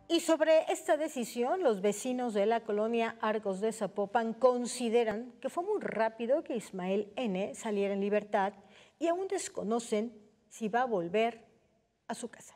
Y sobre esta decisión, los vecinos de la colonia Arcos de Zapopan consideran que fue muy rápido que Ismael N. saliera en libertad y aún desconocen si va a volver a su casa.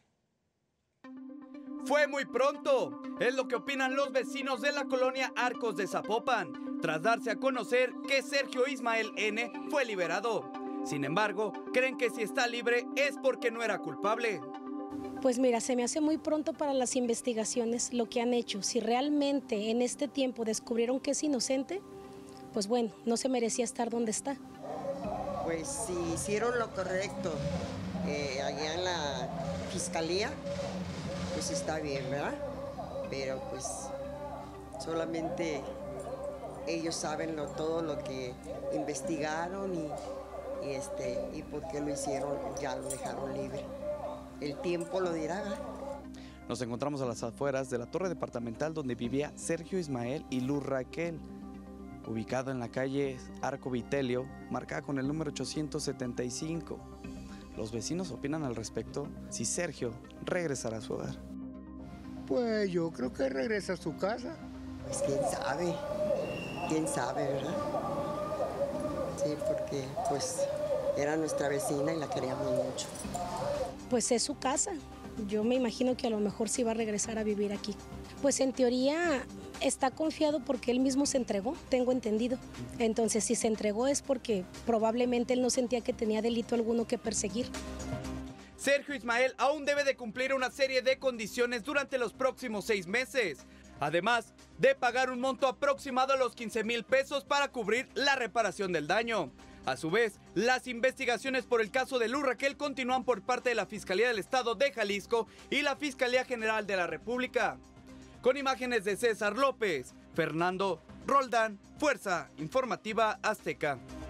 Fue muy pronto, es lo que opinan los vecinos de la colonia Arcos de Zapopan, tras darse a conocer que Sergio Ismael N. fue liberado. Sin embargo, creen que si está libre es porque no era culpable. Pues mira, se me hace muy pronto para las investigaciones lo que han hecho. Si realmente en este tiempo descubrieron que es inocente, pues bueno, no se merecía estar donde está. Pues si hicieron lo correcto allá en la fiscalía, pues está bien, ¿verdad? Pero pues solamente ellos saben todo lo que investigaron y por qué lo hicieron, ya lo dejaron libre. El tiempo lo dirá. Nos encontramos a las afueras de la torre departamental donde vivía Sergio Ismael y Luz Raquel, ubicado en la calle Arco Vitelio, marcada con el número 875. Los vecinos opinan al respecto si Sergio regresará a su hogar. Pues yo creo que regresa a su casa. Pues quién sabe, ¿verdad? Sí, porque pues era nuestra vecina y la queríamos mucho. Pues es su casa. Yo me imagino que a lo mejor sí va a regresar a vivir aquí. Pues en teoría está confiado porque él mismo se entregó, tengo entendido. Entonces si se entregó es porque probablemente él no sentía que tenía delito alguno que perseguir. Sergio Ismael aún debe de cumplir una serie de condiciones durante los próximos 6 meses. Además de pagar un monto aproximado a los 15,000 pesos para cubrir la reparación del daño. A su vez, las investigaciones por el caso de Luz Raquel continúan por parte de la Fiscalía del Estado de Jalisco y la Fiscalía General de la República. Con imágenes de César López, Fernando Roldán, Fuerza Informativa Azteca.